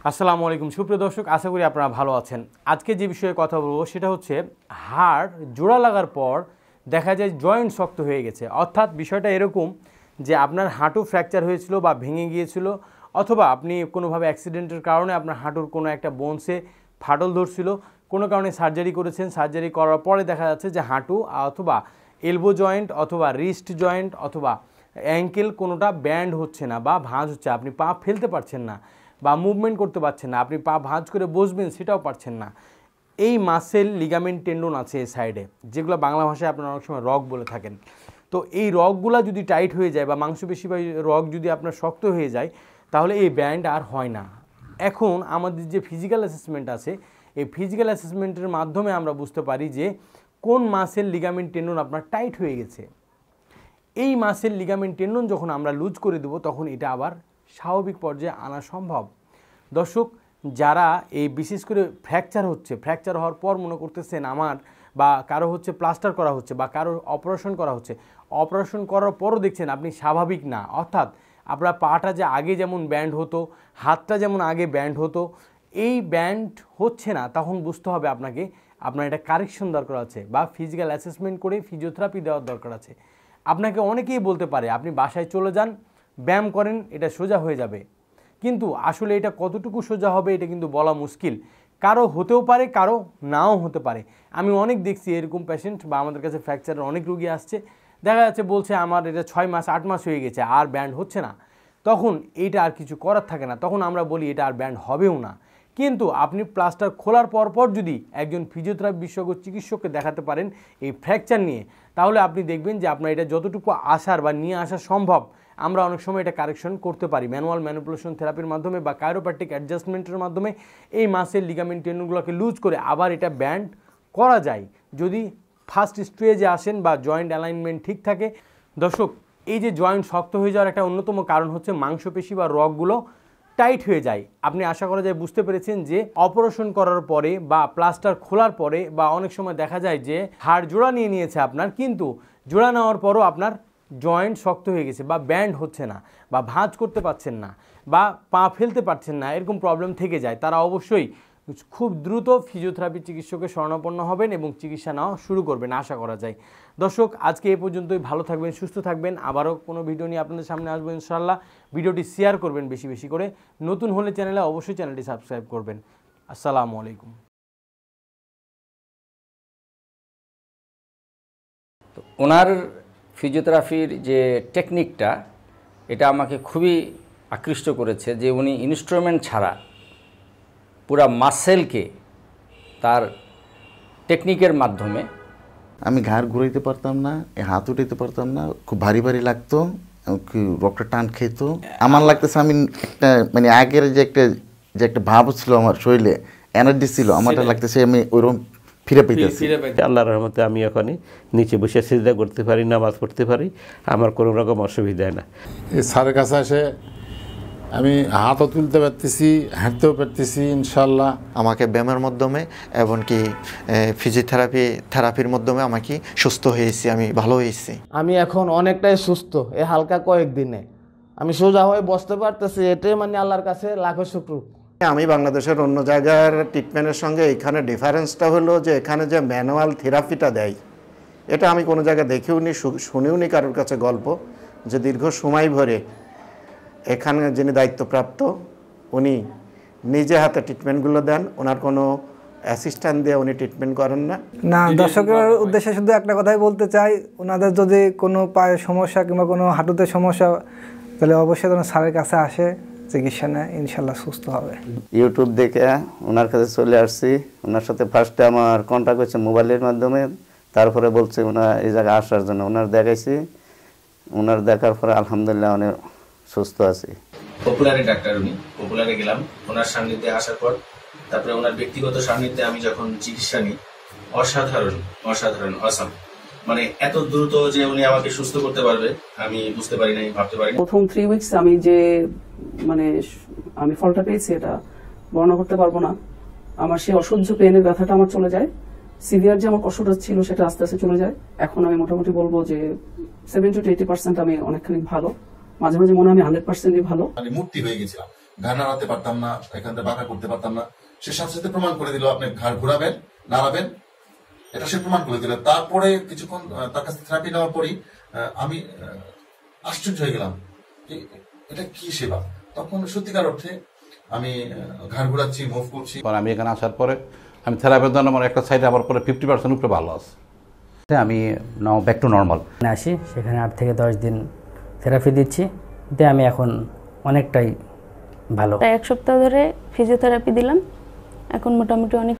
আসসালামু আলাইকুম সুপ্রিয় দর্শক, আশা করি আপনারা ভালো আছেন। আজকে যে বিষয়ে কথা বলবো সেটা হচ্ছে হাড় জোড়া লাগার পর দেখা যায় জয়েন্ট শক্ত হয়ে গেছে। অর্থাৎ বিষয়টা এরকম যে আপনার হাঁটু ফ্র্যাকচার হয়েছিল বা ভেঙে গিয়েছিল, অথবা আপনি কোনোভাবে অ্যাক্সিডেন্টের কারণে আপনার হাঁটুর কোনো একটা বোনসে ফাটল ধরছিল, কোনো কারণে সার্জারি করেছেন, সার্জারি করার পরে দেখা যাচ্ছে যে হাঁটু অথবা এলবো জয়েন্ট অথবা রিস্ট জয়েন্ট অথবা অ্যাঙ্কেল কোনোটা ব্যান্ড হচ্ছে না বা ভাঁজ হচ্ছে, আপনি পা ফেলতে পারছেন না বা মুভমেন্ট করতে পারছেন না, আপনি পা ভাঁজ করে বসবেন সেটাও পারছেন না। এই মাসেল লিগামেন্ট টেন্ডন আছে এই সাইডে, যেগুলো বাংলা ভাষায় আপনারা অনেক সময় রগ বলে থাকেন। তো এই রগগুলো যদি টাইট হয়ে যায় বা মাংসপেশি বা রগ যদি আপনার শক্ত হয়ে যায়, তাহলে এই ব্যান্ড আর হয় না। এখন আমাদের যে ফিজিক্যাল অ্যাসেসমেন্ট আছে, এই ফিজিক্যাল অ্যাসেসমেন্টের মাধ্যমে আমরা বুঝতে পারি যে কোন মাসেল লিগামেন্ট টেন্ডন আপনার টাইট হয়ে গেছে। এই মাসেল লিগামেন্ট টেন্ডন যখন আমরা লুজ করে দেবো, তখন এটা আবার স্বাভাবিক পর্যায়ে আনা সম্ভব। দর্শক, যারা এই বিশেষ করে ফ্র্যাকচার হওয়ার পর মনে করতেছেন আমার বা কারো হচ্ছে প্লাস্টার করা হচ্ছে বা কারো অপারেশন করা হচ্ছে, অপারেশন করার পরও দেখছেন আপনি স্বাভাবিক না, অর্থাৎ আপনার পাটা যে আগে যেমন ব্যান্ড হতো, হাতটা যেমন আগে ব্যান্ড হতো, এই ব্যান্ড হচ্ছে না, তখন বুঝতে হবে আপনার এটা কারেকশন দরকার আছে বা ফিজিক্যাল অ্যাসেসমেন্ট করে ফিজিওথেরাপি দেওয়ার দরকার আছে। আপনাকে অনেকেই বলতে পারে আপনি বাসায় চলে যান, ব্যায়াম করেন, এটা সোজা হয়ে যাবে, কিন্তু আসলে এটা কতটুকু সোজা হবে এটা কিন্তু বলা মুশকিল। কারো হতেও পারে, কারো নাও হতে পারে। আমি অনেক দেখছি এরকম পেশেন্ট বা আমাদের কাছে ফ্র্যাকচারের অনেক রোগী আসছে, দেখা যাচ্ছে বলছে আমার এটা 6 মাস 8 মাস হয়ে গেছে আর ব্যান্ড হচ্ছে না, তখন এইটা আর কিছু করার থাকে না, তখন আমরা বলি এটা আর ব্যান্ড হবেও না। কিন্তু আপনি প্লাস্টার খোলার পর যদি একজন ফিজিওথেরাপি বিশেষজ্ঞ চিকিৎসককে দেখাতে পারেন এই ফ্র্যাকচার নিয়ে, তাহলে আপনি দেখবেন যে আপনার এটা যতটুকু আসার বা নিয়ে আসা সম্ভব, আমরা অনেক সময় এটা কারেকশন করতে পারি ম্যানুয়াল ম্যানিপুলেশন থেরাপির মাধ্যমে বা কাইরোপ্র্যাকটিক অ্যাডজাস্টমেন্টের মাধ্যমে। এই মাসের লিগামেন্ট টেন্ডনগুলোকে লুজ করে আবার এটা ব্যান্ড করা যায় যদি ফার্স্ট স্টেজে আসেন বা জয়েন্ট অ্যালাইনমেন্ট ঠিক থাকে। দর্শক, এই যে জয়েন্ট শক্ত হয়ে যাওয়ার একটা অন্যতম কারণ হচ্ছে মাংসপেশি বা রগগুলো টাইট হয়ে যায়। আপনি আশা করা যায় বুঝতে পেরেছেন যে অপারেশন করার পরে বা প্লাস্টার খোলার পরে বা অনেক সময় দেখা যায় যে হাড় জোড়া নিয়ে নিয়েছে আপনার, কিন্তু জোড়া নেওয়ার পরও আপনার জয়েন্ট শক্ত হয়ে গেছে বা ব্যান্ড হচ্ছে না বা ভাঁজ করতে পারছেন না বা পা ফেলতে পারছেন না, এরকম প্রবলেম থেকে যায়। তারা অবশ্যই খুব দ্রুত ফিজিওথেরাপি চিকিৎসকের শরণাপন্ন হবেন এবং চিকিৎসা নেওয়া শুরু করবেন আশা করা যায়। দর্শক, আজকে এই পর্যন্তই। ভালো থাকবেন, সুস্থ থাকবেন। আবারও কোনো ভিডিও নিয়ে আপনাদের সামনে আসবো ইনশাআল্লাহ। ভিডিওটি শেয়ার করবেন বেশি বেশি করে। নতুন হলে চ্যানেলে অবশ্যই চ্যানেলটি সাবস্ক্রাইব করবেন। আসসালামু আলাইকুম। তো ওনার ফিজিওথেরাপির যে টেকনিকটা, এটা আমাকে খুবই আকৃষ্ট করেছে যে উনি ইনস্ট্রুমেন্ট ছাড়া পুরা মাসেলকে তার টেকনিকের মাধ্যমে। আমি ঘাড় ঘুরাইতে পারতাম না, হাত উঠাইতে পারতাম না, খুব ভারী ভারী লাগতো, রক্তটা টান খেত। আমার লাগতেছে আমি একটা মানে আগের যে একটা ভাব ছিল আমার শরীরে, এনার্জি ছিল, আমারটা লাগতেছে আমি ওইরকম ফিরে পেতেছি। আল্লাহর রহমতে আমি এখনই নিচে বসে সিজদা করতে পারি, নামাজ পড়তে পারি, আমার কোনো রকম অসুবিধা না। এই স্যারের কাছে এসে আমি হাতও তুলতে পারতেছি, হাঁটতেও পারতেছি ইনশাল্লাহ। আমাকে ব্যায়ামের মাধ্যমে এমনকি থেরাপির মাধ্যমে আমাকে সুস্থ হয়েছি, আমি ভালো হয়েছি। আমি এখন অনেকটাই সুস্থ। এই হালকা কয়েকদিনে আমি সোজা হয়ে বসতে পারতেছি, এটাই মানে আল্লাহর কাছে লাখো শুকর। আমি বাংলাদেশের অন্য জায়গার ট্রিটমেন্টের সঙ্গে এখানে ডিফারেন্সটা হলো যে এখানে যে ম্যানুয়াল থেরাপিটা দেয়, এটা আমি কোনো জায়গায় দেখেও নি, শুনেও নি কারোর কাছে গল্প, যে দীর্ঘ সময় ধরে এখানে যিনি দায়িত্বপ্রাপ্ত উনি নিজে হাতে ট্রিটমেন্টগুলো দেন, ওনার কোনো অ্যাসিস্ট্যান্ট দিয়ে উনি ট্রিটমেন্ট করেন না। দর্শকের উদ্দেশ্যে শুধু একটা কথাই বলতে চাই, ওনাদের যদি কোনো পায়ের সমস্যা কিংবা কোনো হাঁটুতে সমস্যা, তাহলে অবশ্যই যেন স্যারের কাছে আসে, চিকিৎসা নেয়, ইনশাল্লাহ সুস্থ হবে। ইউটিউব দেখে ওনার কাছে চলে আসছি। ওনার সাথে ফার্স্টে আমার কন্ট্যাক্ট হয়েছে মোবাইলের মাধ্যমে, তারপরে বলছে ওনার এই জায়গায় আসার জন্য। ওনার দেখাইছি, ওনার দেখার পরে আলহামদুলিল্লাহ অনেক সুস্থ আছি। পপুলারে ডাক্তার, উনি পপুলারে গেলাম ওনার সান্নিধ্যে আসার পর, তারপরে ওনার ব্যক্তিগত সান্নিধ্যে আমি যখন চিকিৎসা নিই, অসাধারণ অসাম, মানে এত দ্রুত যে উনি আমাকে সুস্থ করতে পারবে আমি বুঝতে পারি নাই, ভাবতে পারি না। প্রথম 3 উইকস আমি যে আমি ফলটা পেয়েছি এটা বর্ণনা করতে পারবো না। আমার সেই অসহ্য পেনের ব্যথাটা আমার চলে যায়, সিভিয়ার যে আমার কষ্টটা ছিল সেটা আস্তে আস্তে চলে যায়। এখন আমি মোটামুটি বলবো যে 70 to 80% আমি অনেকখানি ভালো। মাঝে মাঝে মনে হয় আমি 100%ই ভালো। মানে মূর্তি হয়ে গেছিলাম, ঘাড় নাড়াতে পারতাম না, এখান থেকে বাঁকা করতে পারতাম না। সে সাথে সাথে প্রমাণ করে দিল আপনি ঘাড় ঘোরাবেন, নাড়াবেন, এটা সে প্রমাণ করে দিল। তারপরে কিছুক্ষণ তার কাছে থেরাপি নেওয়ার পরই আমি আশ্চর্য হয়ে গেলাম যে এটা কি সেবা। তখন সত্যিকার অর্থে আমি ঘাড় ঘোরাচ্ছি, মুভ করছি। আমি এখানে আসার পরে আমি থেরাপির জন্য আমার একটা সাইডে আমার পরে 50% উপরে ভালো আছে। আমি নাও ব্যাক টু নর্মাল আসি, সেখানে 8 থেকে 10 দিন থেরাপি দিচ্ছি, দিয়ে আমি এখন অনেকটাই ভালো। 1 সপ্তাহ ধরে ফিজিওথেরাপি দিলাম, এখন মোটামুটি অনেক